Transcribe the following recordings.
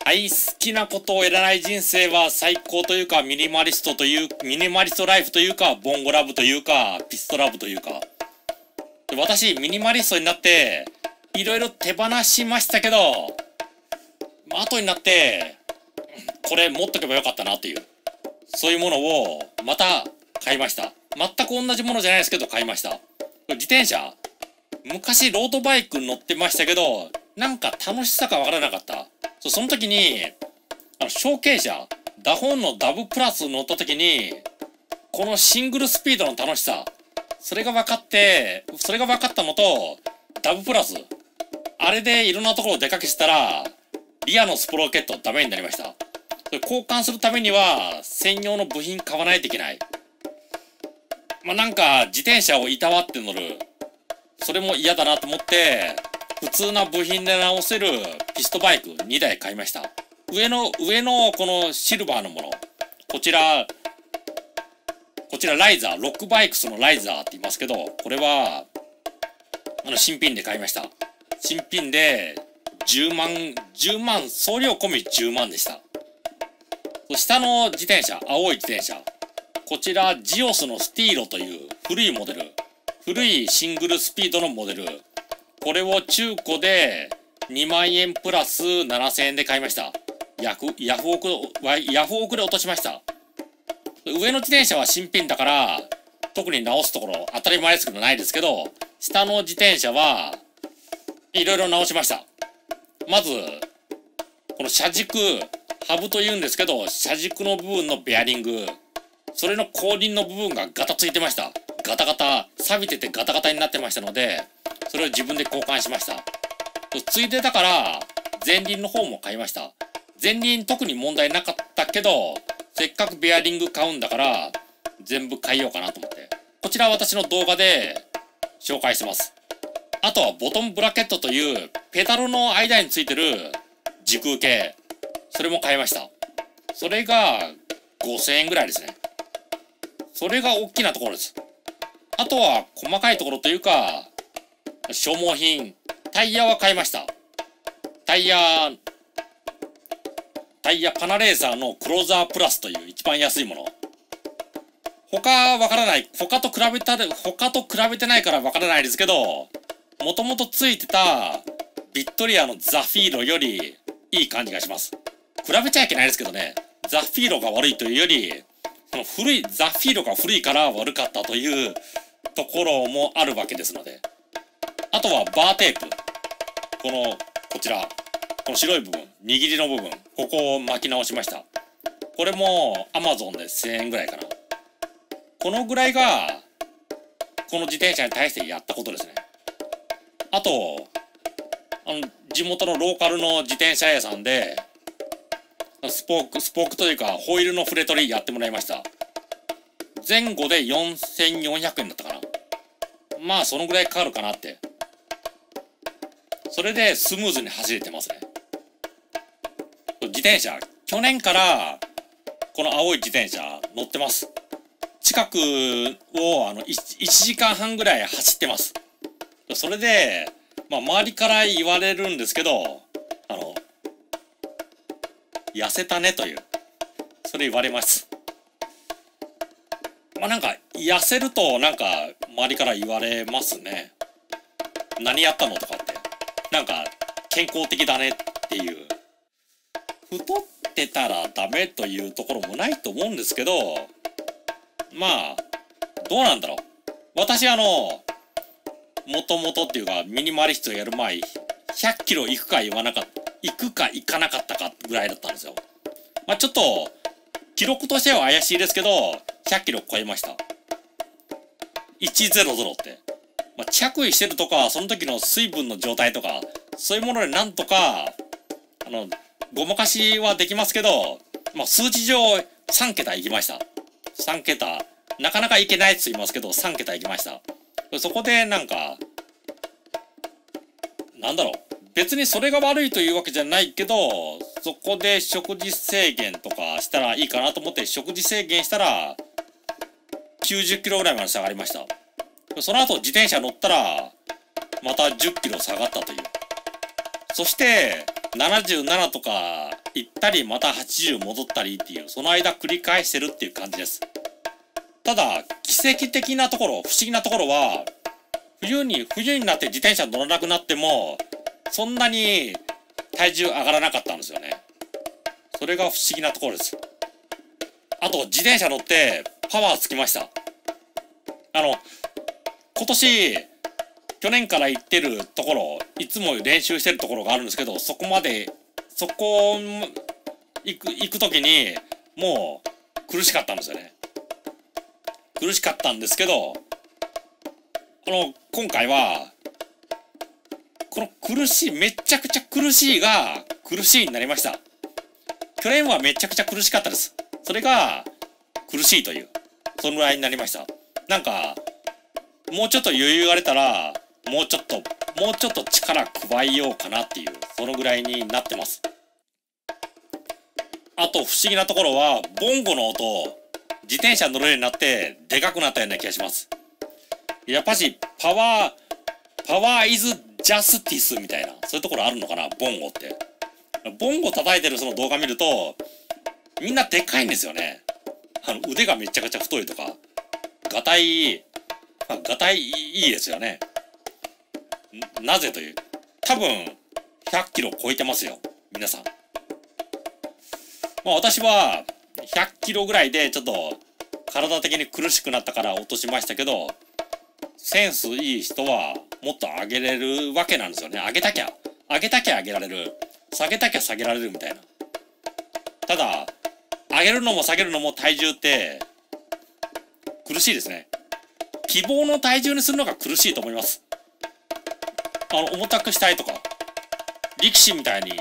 はい、好きなことをやらない人生は最高というか、ミニマリストライフというか、ボンゴラブというか、ピストラブというか。で私、ミニマリストになって、いろいろ手放しましたけど、後になって、これ持っとけばよかったなっていう、そういうものを、また買いました。全く同じものじゃないですけど、買いました。自転車昔、ロードバイク乗ってましたけど、なんか楽しさがわからなかった。その時に、小径車、ダホンのダブプラス乗った時に、このシングルスピードの楽しさ、それが分かったのと、ダブプラス、あれでいろんなところを出かけしたら、リアのスプロケットダメになりました。交換するためには、専用の部品買わないといけない。なんか、自転車をいたわって乗る。それも嫌だなと思って、普通な部品で直せるピストバイク2台買いました。上のこのシルバーのもの。こちらライザー、ロックバイクスのライザーって言いますけど、これは、新品で買いました。新品で10万、送料込み10万でした。下の自転車、青い自転車。こちら、ジオスのスティーロという古いモデル。古いシングルスピードのモデル。これを中古で2万円プラス7000円で買いました。ヤフオクで落としました。上の自転車は新品だから、特に直すところ当たり前ですけどないですけど、下の自転車はいろいろ直しました。まず、この車軸、ハブと言うんですけど、車軸の部分のベアリング、それの後輪の部分がガタついてました。ガタガタ、錆びててガタガタになってましたので、それを自分で交換しました。ついでだから、前輪の方も買いました。前輪特に問題なかったけど、せっかくベアリング買うんだから、全部買いようかなと思って。こちらは私の動画で紹介してます。あとはボトムブラケットというペダルの間についてる時空系。それも買いました。それが5000円ぐらいですね。それが大きなところです。あとは細かいところというか、消耗品。タイヤは買いました。タイヤパナレーザーのクローザープラスという一番安いもの。他わからない。他と比べてないからわからないですけど、もともとついてたビットリアのザフィーロよりいい感じがします。比べちゃいけないですけどね。ザフィーロが悪いというより、ザフィーロが古いから悪かったというところもあるわけですので。あとはバーテープ。こちら。この白い部分。握りの部分。ここを巻き直しました。これも Amazon で1000円ぐらいかな。このぐらいが、この自転車に対してやったことですね。あと、地元のローカルの自転車屋さんで、スポークというか、ホイールの触れ取りやってもらいました。前後で4400円だったかな。そのぐらいかかるかなって。それでスムーズに走れてますね。自転車、去年からこの青い自転車乗ってます。近くを1時間半ぐらい走ってます。それで、周りから言われるんですけど、痩せたねという、それ言われます。なんか、痩せるとなんか周りから言われますね。何やったのとかって。なんか、健康的だねっていう。太ってたらダメというところもないと思うんですけど、どうなんだろう。私もともとっていうか、ミニマリストやる前、100キロ行くか行かなかったかぐらいだったんですよ。ちょっと、記録としては怪しいですけど、100キロ超えました。100って。着衣してるとか、その時の水分の状態とか、そういうものでなんとか、ごまかしはできますけど、数値上3桁いきました。3桁。なかなかいけないって言いますけど、3桁いきました。そこでなんか、なんだろう。別にそれが悪いというわけじゃないけど、そこで食事制限とかしたらいいかなと思って食事制限したら、90キロぐらいまで下がりました。その後自転車乗ったら、また10キロ下がったという。そして、 77とか行ったり、また80戻ったりっていう、その間繰り返してるっていう感じです。ただ、奇跡的なところ、不思議なところは、冬になって自転車乗らなくなっても、そんなに体重上がらなかったんですよね。それが不思議なところです。あと、自転車乗ってパワーつきました。今年、去年から行ってるところ、いつも練習してるところがあるんですけど、そこ行くときに、もう苦しかったんですよね。苦しかったんですけど、今回は、このめちゃくちゃ苦しいが、苦しいになりました。去年はめちゃくちゃ苦しかったです。それが、苦しいという、そのぐらいになりました。なんか、もうちょっと余裕が出たら、もうちょっと力加えようかなっていう、そのぐらいになってます。あと、不思議なところは、ボンゴの音、自転車乗れるようになって、でかくなったような気がします。やっぱし、パワーイズジャスティスみたいな、そういうところあるのかな、ボンゴって。ボンゴ叩いてるその動画見ると、みんなでかいんですよね。腕がめちゃくちゃ太いとか、ガタイいいですよね。なぜという。多分、100キロ超えてますよ。皆さん。まあ私は、100キロぐらいでちょっと、体的に苦しくなったから落としましたけど、センスいい人はもっと上げれるわけなんですよね。上げたきゃ上げられる。下げたきゃ下げられるみたいな。ただ、上げるのも下げるのも体重って苦しいですね。希望の体重にするのが苦しいと思います。重たくしたいとか、力士みたいに、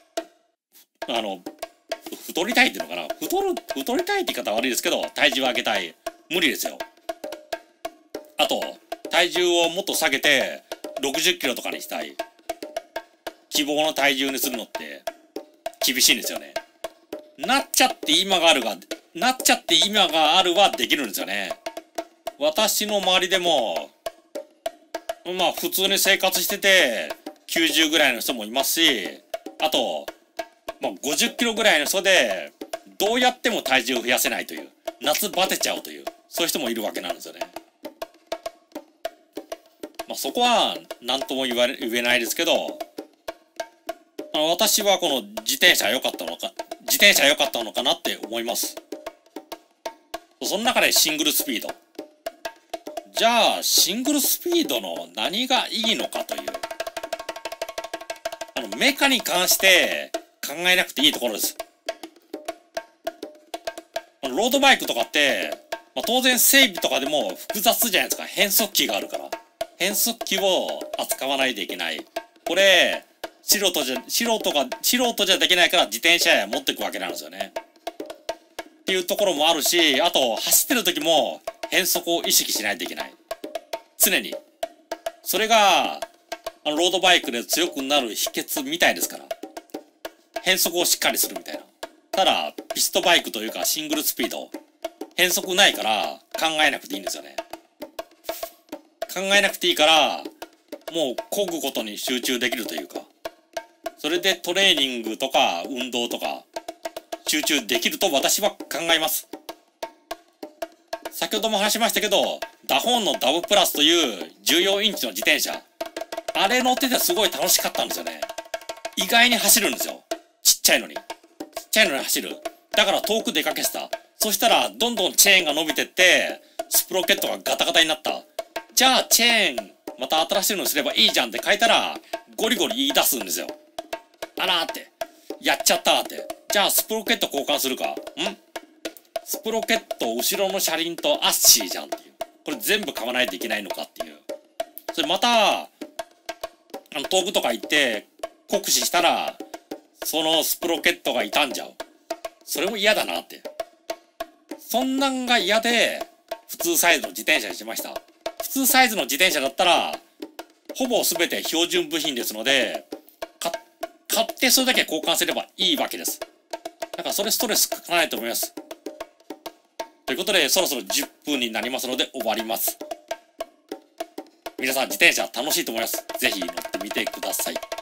太りたいっていうのかな。太りたいって言い方は悪いですけど、体重上げたい。無理ですよ。あと、体重をもっと下げて、60キロとかにしたい。希望の体重にするのって、厳しいんですよね。なっちゃって今があるはできるんですよね。私の周りでも、まあ普通に生活してて、90ぐらいの人もいますし、あと、まあ50キロぐらいの人で、どうやっても体重を増やせないという、夏バテちゃうという、そういう人もいるわけなんですよね。まあそこは何とも言えないですけど、私はこの自転車良かったのかなって思います。その中でシングルスピード。じゃあ、シングルスピードの何がいいのかという。メカに関して考えなくていいところです。ロードバイクとかって、まあ、当然整備とかでも複雑じゃないですか。変速機があるから。変速機を扱わないといけない。これ、素人じゃできないから自転車や持っていくわけなんですよね。っていうところもあるし、あと、走ってる時も変速を意識しないといけない。常に。それが、ロードバイクで強くなる秘訣みたいですから。変速をしっかりするみたいな。ただ、ピストバイクというかシングルスピード、変速ないから考えなくていいんですよね。考えなくていいから、もう漕ぐことに集中できるというか。それでトレーニングとか運動とか集中できると私は考えます。先ほども話しましたけど、ダホーンのダブプラスという14インチの自転車。あれ乗っててすごい楽しかったんですよね。意外に走るんですよ。ちっちゃいのに走る。だから遠く出かけてた。そしたらどんどんチェーンが伸びてって、スプロケットがガタガタになった。じゃあチェーンまた新しいのにすればいいじゃんって書いたら、ゴリゴリ言い出すんですよ。あらーって。やっちゃったーって。じゃあスプロケット交換するか。スプロケット後ろの車輪とアッシーじゃんっていう。これ全部買わないといけないのかっていう。それまた、遠くとか行って、酷使したら、そのスプロケットが傷んじゃう。それも嫌だなって。そんなんが嫌で、普通サイズの自転車にしました。普通サイズの自転車だったら、ほぼ全て標準部品ですので、買ってそれだけ交換すればいいわけです。だからそれストレスかからないと思います。ということで、そろそろ10分になりますので終わります。皆さん自転車楽しいと思います。ぜひ乗ってみてください。